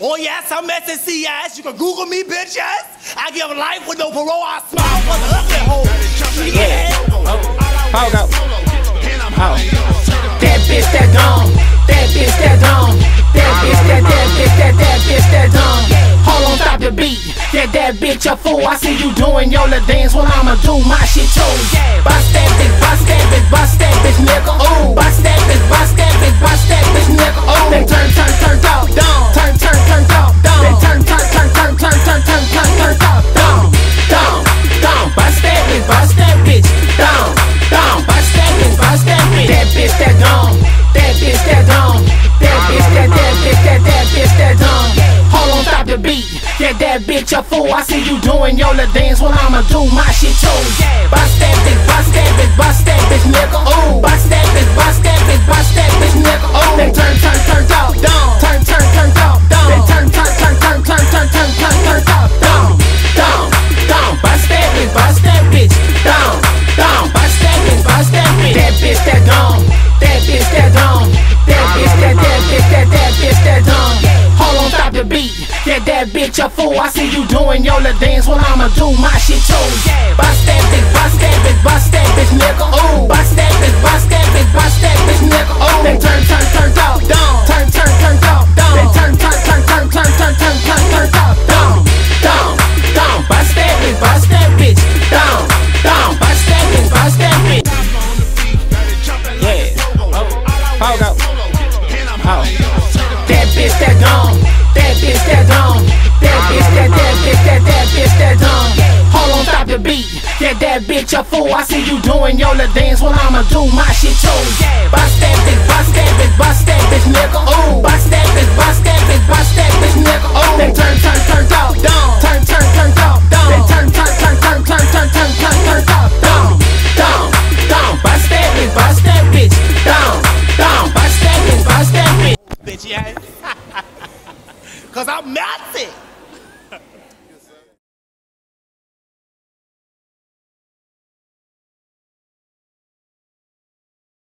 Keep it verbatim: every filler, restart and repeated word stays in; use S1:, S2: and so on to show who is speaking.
S1: Oh yes, I'm S S C S. You can Google me, bitch ass. I give life with no parole. I smile for the ugly hole. Yeah.
S2: How go? How?
S3: That bitch that dumb. That bitch that dumb. That bitch that that bitch that that bitch that dumb. Hold on, stop the beat. That that bitch a fool. I see you doing your little dance. Well, I'ma do my shit too. Bust that bitch, bust that bitch, bust that bitch, nigga. Ooh. Bust that bitch, bust that bitch, bust that bitch, nigga. Ooh. Then turn, turn, turn, talk, down. Turn, turn, turn, talk, down. Then turn, turn, turn, turn, turn, turn, turn, turn, turn, talk, down, down, down. Bust that bitch, bust that bitch, down, down. Bust that bitch, bust that bitch. That bitch that dumb. That bitch that dumb. That bitch that that bitch that that bitch that dumb. Hold on, stop the beat. That that bitch a fool. I see you doing your little dance. Well, I'ma do my shit too. Bust that bitch, bust that bitch, bust that bitch, nigga. Ooh. Bust that bitch, bust that bitch, bust that bitch, nigga. Ooh. Then turn, turn, turn, talk, down. Turn, turn, turn, talk, down. Then turn, turn, turn, turn, turn, turn, turn, turn, turn, talk, down, down, down. Bust that bitch, bust that bitch, down, down. Bust that bitch, bust that bitch. That bitch that dumb. That bitch that dumb. That bitch that that bitch that that bitch that dumb. Hold on, stop the beat. That that bitch a fool. I see you doing your little dance. Well, I'ma do my shit too. Bust that bitch, bust that bitch, bust that bitch, nigga. Ooh. Bust that bitch, bust that bitch, bust that bitch, nigga. Ooh. Then turn, turn, turn, talk, down. Turn, turn, turn, talk, down. Then turn, turn, turn, turn, turn, turn, turn, turn, turn, talk, down, down, down. Bust that bitch, bust that bitch, down, down. Bust that bitch, bust that bitch.
S2: Yeah. How go? How?
S3: That bitch that dumb. That bitch that dumb. That bitch that that bitch that that bitch that dumb. Hold on, stop the beat. That that bitch a fool. I see you doing your little dance. Well, I'ma do my shit too.